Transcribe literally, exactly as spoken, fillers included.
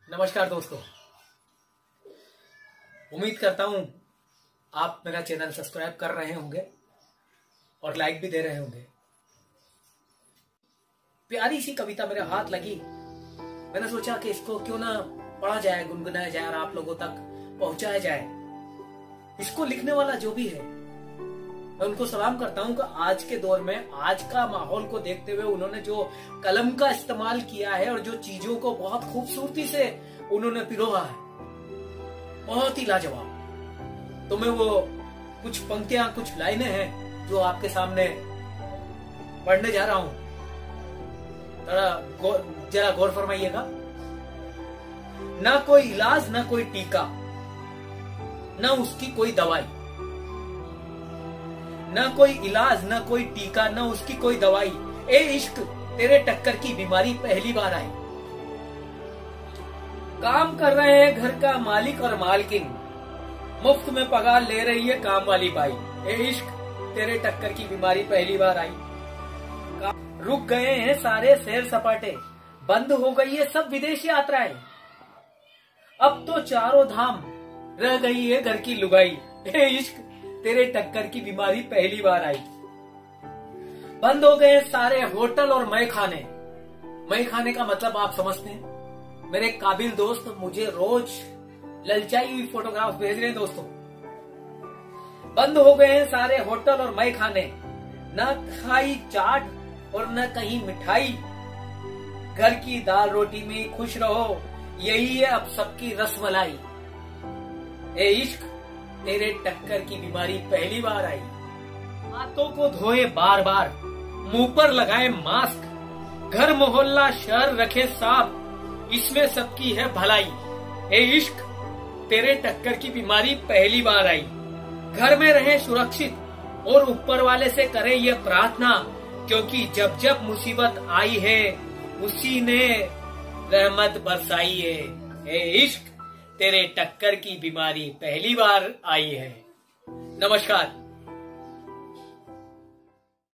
नमस्कार दोस्तों, उम्मीद करता हूं आप मेरा चैनल सब्सक्राइब कर रहे होंगे और लाइक भी दे रहे होंगे। प्यारी सी कविता मेरे हाथ लगी, मैंने सोचा कि इसको क्यों ना पढ़ा जाए, गुनगुनाया जाए और आप लोगों तक पहुंचाया जाए। इसको लिखने वाला जो भी है मैं उनको सलाम करता हूं कि आज के दौर में, आज का माहौल को देखते हुए उन्होंने जो कलम का इस्तेमाल किया है और जो चीजों को बहुत खूबसूरती से उन्होंने पिरोहा है, बहुत ही लाजवाब। तो मैं वो कुछ पंक्तियां, कुछ लाइनें हैं जो आपके सामने पढ़ने जा रहा हूं, जरा गौर, जरा गौर फरमाइएगा। ना कोई इलाज, ना कोई टीका, ना उसकी कोई दवाई। ना कोई इलाज, ना कोई टीका, ना उसकी कोई दवाई। ए इश्क, तेरे टक्कर की बीमारी पहली बार आई। काम कर रहे हैं घर का मालिक और मालकिन, मुफ्त में पगार ले रही है काम वाली बाई। ए इश्क, तेरे टक्कर की बीमारी पहली बार आई। रुक गए हैं सारे सैर सपाटे, बंद हो गई है सब विदेश यात्राएं। अब तो चारों धाम रह गई है घर की लुगाई। ए इश्क, तेरे टक्कर की बीमारी पहली बार आई। बंद हो गए सारे होटल और मय खाने। मय खाने का मतलब आप समझते हैं। मेरे काबिल दोस्त मुझे रोज ललचाई हुई फोटोग्राफ भेज रहे हैं दोस्तों। बंद हो गए सारे होटल और मय खाने, न खाई चाट और न कहीं मिठाई। घर की दाल रोटी में खुश रहो, यही है अब सबकी रसमलाई। ए इश्क, तेरे टक्कर की बीमारी पहली बार आई। हाथों को धोए बार बार, मुंह पर लगाए मास्क, घर मोहल्ला शहर रखे साफ, इसमें सबकी है भलाई। ए इश्क, तेरे टक्कर की बीमारी पहली बार आई। घर में रहे सुरक्षित और ऊपर वाले से करे ये प्रार्थना, क्योंकि जब जब मुसीबत आई है उसी ने रहमत बरसाई है। ए इश्क, तेरे टक्कर की बीमारी पहली बार आई है। नमस्कार।